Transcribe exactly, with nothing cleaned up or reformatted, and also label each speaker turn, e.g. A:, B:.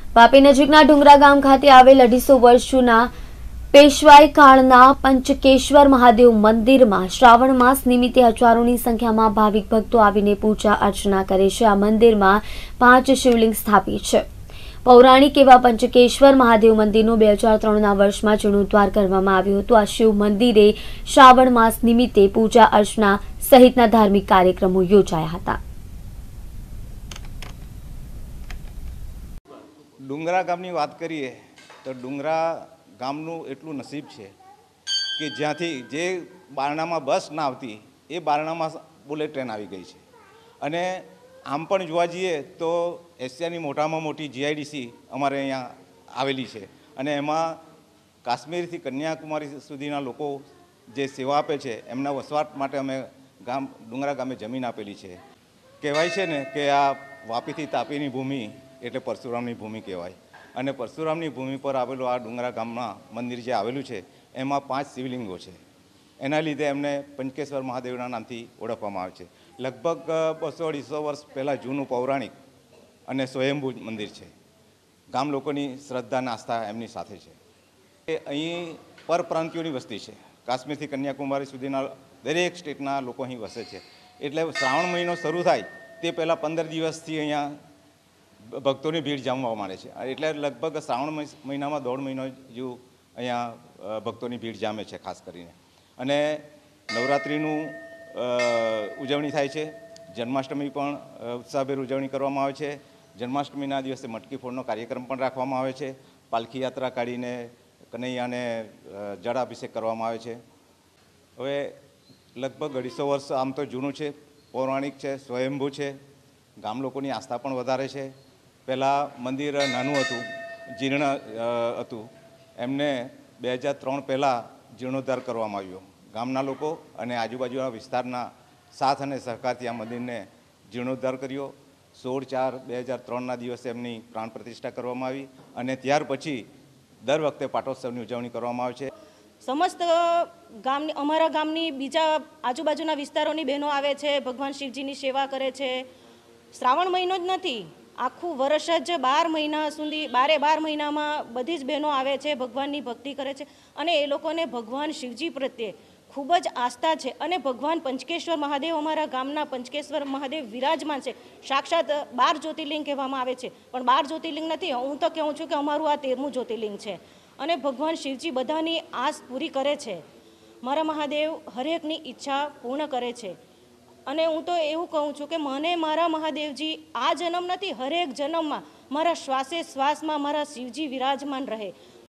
A: વાપી નજીકના ડુંગરા ગામ ખાતે આવેલ અઢીસો વર્ષ જૂના પેશવાઈ કાળના પંચકેશ્વર મહાદેવ મંદિરમાં શ્રાવણ માસ નિમિત્તે હજારોની સંખ્યામાં ભાવિક ભક્તો આવીને પૂજા અર્ચના કરે છે। આ મંદિરમાં પાંચ શિવલિંગ સ્થાપિત છે। પૌરાણિક એવા પંચકેશ્વર મહાદેવ મંદિરનું બે હજાર ત્રણના વર્ષમાં જીર્ણોદ્ધાર કરવામાં આવ્યું હતું। આ શિવ મંદિરે શ્રાવણ માસ નિમિત્તે પૂજા અર્ચના સહિતના ધાર્મિક કાર્યક્રમો યોજાયા હતા।
B: ડુંગરા ગામની વાત કરીએ તો ડુંગરા ગામનું એટલું નસીબ છે કે જ્યાંથી જે બારણામાં બસ ના આવતી એ બારણામાં બુલેટ ટ્રેન આવી ગઈ છે। અને આમ પણ જોવા જઈએ તો એશિયાની મોટામાં મોટી જીઆઈડીસી અમારે અહીંયા આવેલી છે અને એમાં કાશ્મીરથી કન્યાકુમારી સુધીના લોકો જે સેવા આપે છે એમના વસવાટ માટે અમે ગામ ડુંગરા ગામે જમીન આપેલી છે। કહેવાય છે ને કે આ વાપીથી તાપીની ભૂમિ એટલે પરશુરામની ભૂમિ કહેવાય અને પરશુરામની ભૂમિ પર આવેલું આ ડુંગરા ગામમાં મંદિર જે આવેલું છે એમાં પાંચ શિવલિંગો છે। એના લીધે એમને પંચકેશ્વર મહાદેવના નામથી ઓળખવામાં આવે છે। લગભગ બસો અઢીસો વર્ષ પહેલાં જૂનું પૌરાણિક અને સ્વયંભૂ મંદિર છે। ગામ લોકોની શ્રદ્ધા અને આસ્થા એમની સાથે છે। એ અહીં પરપ્રાંતિયોની વસ્તી છે। કાશ્મીરથી કન્યાકુમારી સુધીના દરેક સ્ટેટના લોકો અહીં વસે છે। એટલે શ્રાવણ મહિનો શરૂ થાય તે પહેલાં પંદર દિવસથી અહીંયા ભક્તોની ભીડ જામવા માંડે છે। એટલે લગભગ શ્રાવણ મહિનામાં દોઢ મહિનો જેવું અહીંયા ભક્તોની ભીડ જામે છે ખાસ કરીને। અને નવરાત્રિનું ઉજવણી થાય છે। જન્માષ્ટમી પણ ઉત્સાહભેર ઉજવણી કરવામાં આવે છે। જન્માષ્ટમીના દિવસે મટકી ફોડનો કાર્યક્રમ પણ રાખવામાં આવે છે। પાલખી યાત્રા કાઢીને કનૈયાને જળાભિષેક કરવામાં આવે છે। હવે લગભગ અઢીસો વર્ષ આમ તો જૂનું છે, પૌરાણિક છે, સ્વયંભૂ છે। ગામ લોકોની આસ્થા પણ વધારે છે। પહેલાં મંદિર નાનું હતું, જીર્ણ હતું, એમને બે હજાર ત્રણ પહેલાં જીર્ણોદ્ધાર કરવામાં આવ્યો। ગામના લોકો અને આજુબાજુના વિસ્તારના સાથ અને સહકારથી આ મંદિરને જીર્ણોદ્ધાર કર્યો। સોળ ચાર બે હજાર ત્રણના દિવસે એમની પ્રાણ પ્રતિષ્ઠા કરવામાં આવી અને ત્યાર પછી દર વખતે પાટોત્સવની ઉજવણી કરવામાં આવે છે।
C: સમસ્ત ગામની અમારા ગામની બીજા આજુબાજુના વિસ્તારોની બહેનો આવે છે, ભગવાન શિવજીની સેવા કરે છે। શ્રાવણ મહિનો જ નથી, આખું વર્ષ જ બાર મહિના સુધી બારે બાર મહિનામાં બધી જ બહેનો આવે છે, ભગવાનની ભક્તિ કરે છે અને એ લોકોને ભગવાન શિવજી પ્રત્યે ખૂબ જ આસ્થા છે। અને ભગવાન પંચકેશ્વર મહાદેવ અમારા ગામના પંચકેશ્વર મહાદેવ વિરાજમાન છે। સાક્ષાત બાર જ્યોતિર્લિંગ કહેવામાં આવે છે પણ બાર જ્યોતિર્લિંગ નથી, હું તો કહું છું કે અમારું આ તેરમું જ્યોતિર્લિંગ છે। અને ભગવાન શિવજી બધાની આસ પૂરી કરે છે। મારા મહાદેવ હરેકની ઈચ્છા પૂર્ણ કરે છે અને હું તો એવું કહું છું કે મને મારા મહાદેવજી આ જન્મ નથી, હરેક જન્મમાં મારા શ્વાસે શ્વાસમાં મારા શિવજી વિરાજમાન રહે।